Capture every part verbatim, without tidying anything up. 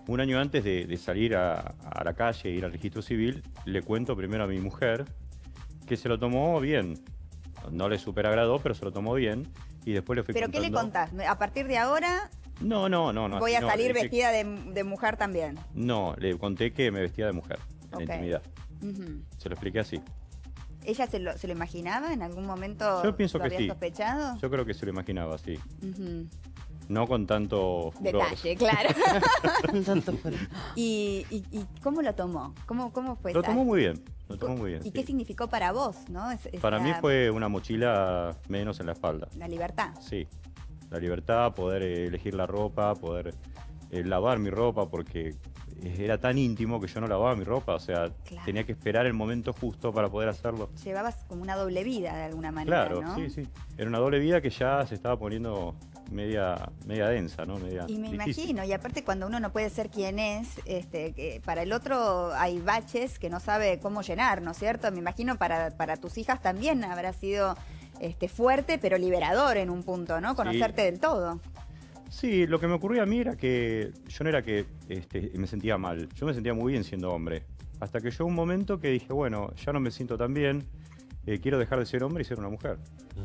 Un año antes de, de salir a, a la calle e ir al registro civil, le cuento primero a mi mujer que se lo tomó bien. No le super agradó, pero se lo tomó bien. Y después le fui ¿Pero contando... qué le contás? ¿A partir de ahora No, no, no. no voy a no, salir le dije- vestida de, de mujer también? No, le conté que me vestía de mujer en Ok. la intimidad. Ujú. Se lo expliqué así. ¿Ella se lo, se lo imaginaba en algún momento? Yo pienso ¿Lo que había sí. sospechado? Yo creo que se lo imaginaba así. Ujú. No con tanto furor. Detalle, claro. Tanto fue. ¿Y, y, y cómo lo tomó? ¿Cómo, cómo fue Lo esa- tomó muy bien. Lo tomó muy bien. ¿Y sí. qué significó para vos, no? Es- es Para mí la- fue una mochila menos en la espalda. La libertad. Sí, la libertad, poder eh, elegir la ropa, poder eh, lavar mi ropa, porque era tan íntimo que yo no lavaba mi ropa, o sea, Claro. tenía que esperar el momento justo para poder hacerlo. Llevabas como una doble vida de alguna manera, Claro, ¿no? sí, sí. Era una doble vida que ya se estaba poniendo media, media densa, ¿no? Media Y me difícil. imagino, y aparte cuando uno no puede ser quien es, este, que para el otro hay baches que no sabe cómo llenar, ¿no es cierto? Me imagino para, para tus hijas también habrá sido este, fuerte, pero liberador en un punto, ¿no? Conocerte del todo. Sí, lo que me ocurría a mí era que yo no era que este, me sentía mal, yo me sentía muy bien siendo hombre. Hasta que llegó un momento que dije, bueno, ya no me siento tan bien, eh, quiero dejar de ser hombre y ser una mujer.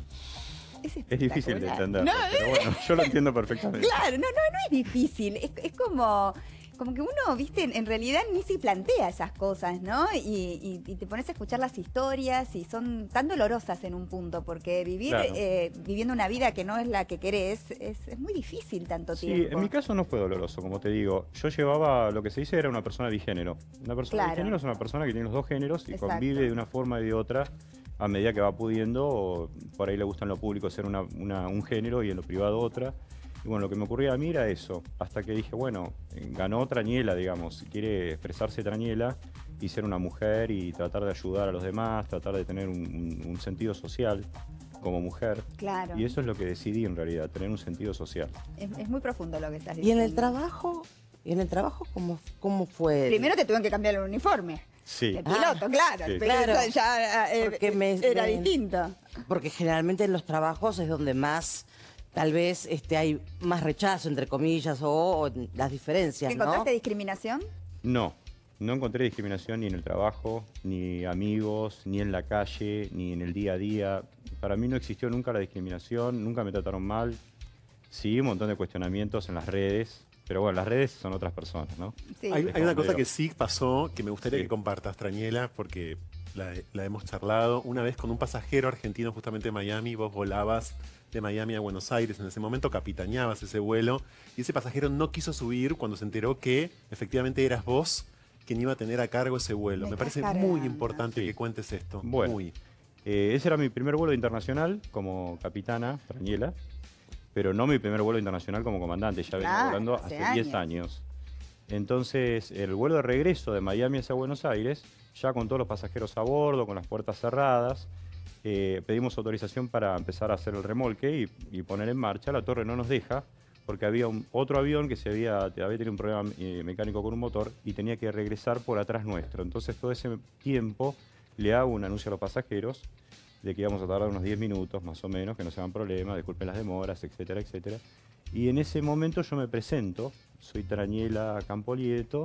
Es, Es difícil de espectacular. entender, No, pero bueno, yo lo entiendo perfectamente. claro, no, no, no es difícil. Es, es como, como que uno, viste, en, en realidad ni se plantea esas cosas, ¿no? Y, y- y te pones a escuchar las historias y son tan dolorosas en un punto, porque vivir Claro. eh, viviendo una vida que no es la que querés es, es muy difícil tanto Sí, tiempo. en mi caso no fue doloroso, como te digo. Yo llevaba, lo que se dice era una persona bigénero. Una persona Claro. bigénero es una persona que tiene los dos géneros y Exacto. convive de una forma y de otra a medida que va pudiendo. O por ahí le gusta en lo público ser una- una- un género y en lo privado otra. Y bueno, lo que me ocurría a mí era eso. Hasta que dije, bueno, eh, ganó Trañela, digamos. Quiere expresarse Trañela y ser una mujer y tratar de ayudar a los demás, tratar de tener un, un- un sentido social como mujer. Claro. Y eso es lo que decidí en realidad, tener un sentido social. Es, es muy profundo lo que estás ¿Y diciendo. en el trabajo? ¿Y en el trabajo cómo, cómo fue? Primero te tuvieron que cambiar el uniforme. Sí. El piloto, claro. Sí. Pero Claro. eso ya eh, Porque me- era me- distinto. Porque generalmente en los trabajos es donde más, tal vez, este, hay más rechazo, entre comillas, o, o las diferencias, ¿no? ¿Encontraste discriminación? No, no encontré discriminación ni en el trabajo, ni amigos, ni en la calle, ni en el día a día. Para mí no existió nunca la discriminación, nunca me trataron mal. Sí, un montón de cuestionamientos en las redes, pero bueno, las redes son otras personas, ¿no? Sí. Hay, hay una cosa Pero- que sí pasó, que me gustaría Sí. que compartas, Trañela, porque la, la hemos charlado. Una vez con un pasajero argentino justamente de Miami, vos volabas de Miami a Buenos Aires, en ese momento capitaneabas ese vuelo, y ese pasajero no quiso subir cuando se enteró que efectivamente eras vos quien iba a tener a cargo ese vuelo. Me Me parece estás muy cargando. importante Sí. que cuentes esto. Bueno. Muy. Eh, ese era mi primer vuelo internacional como capitana, Trañela, pero no mi primer vuelo internacional como comandante, ya venía Claro, volando hace hace diez años. Entonces, el vuelo de regreso de Miami hacia Buenos Aires, ya con todos los pasajeros a bordo, con las puertas cerradas, eh, pedimos autorización para empezar a hacer el remolque y, y poner en marcha. La torre no nos deja porque había un, otro avión que se había, había tenido un problema eh, mecánico con un motor y tenía que regresar por atrás nuestro. Entonces, todo ese tiempo le hago un anuncio a los pasajeros de que íbamos a tardar unos diez minutos más o menos, que no se hagan problemas, disculpen las demoras, etcétera, etcétera. Y en ese momento yo me presento, soy Trañela Campolieto,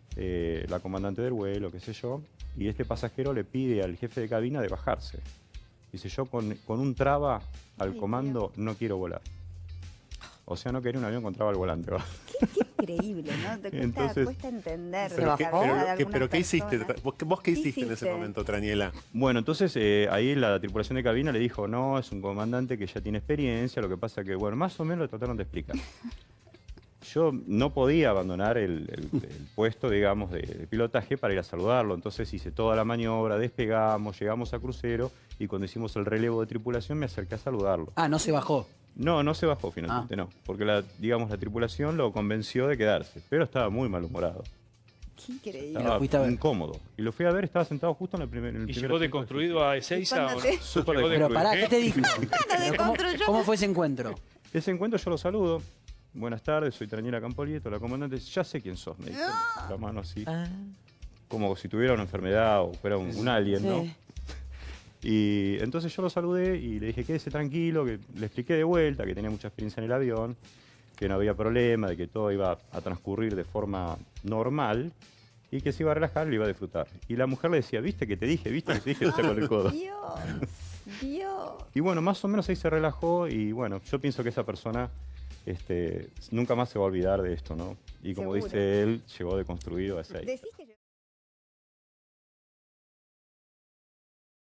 eh, la comandante del vuelo, qué sé yo, y este pasajero le pide al jefe de cabina de bajarse. Dice, yo con, con un traba al Ay, comando no quiero volar. O sea, no quería un avión con traba al volante. ¿va? Qué increíble, ¿no? Te cuesta, Entonces- cuesta entender. ¿Se Pero, la qué, bajó? cabeza pero de qué- algunas pero ¿qué hiciste? personas. ¿Vos, qué- vos qué ¿Qué hiciste en ese hiciste? momento, Trañela? Bueno, entonces eh, ahí la tripulación de cabina le dijo, no, es un comandante que ya tiene experiencia, lo que pasa que, bueno, más o menos lo trataron de explicar. Yo no podía abandonar el, el- el puesto, digamos, de, de pilotaje para ir a saludarlo, entonces hice toda la maniobra, despegamos, llegamos a crucero y cuando hicimos el relevo de tripulación me acerqué a saludarlo. Ah, no se bajó. No, no se bajó finalmente, Ah. no, porque la, digamos, la tripulación lo convenció de quedarse, pero estaba muy malhumorado, Qué increíble. lo estaba fuiste a ver. incómodo. Y lo fui a ver, estaba sentado justo en el primer... en el ¿Y primer llegó asiento de deconstruido a Ezeiza ¿Y cuándo o te- no? Súper Llegó Pero pará, ¿qué te dijo? de ¿Cómo, construyó. cómo fue ese encuentro? Ese encuentro yo lo saludo. Buenas tardes, soy Trañela Campolieto, la comandante. Ya sé quién sos, me dice. La mano así. Ah, Como si tuviera una enfermedad o fuera un, un alien, ¿no? sí. Y entonces yo lo saludé y le dije, quédese tranquilo, que le expliqué de vuelta que tenía mucha experiencia en el avión. que no había problema, de que todo iba a transcurrir de forma normal y que se iba a relajar y lo iba a disfrutar. Y la mujer le decía, viste que te dije, viste que te dije, está con el codo. Dios, Dios. Y bueno, más o menos ahí se relajó y bueno, yo pienso que esa persona este, nunca más se va a olvidar de esto, ¿no? Y como Seguro. dice él, llegó deconstruido a ese. Decís que yo-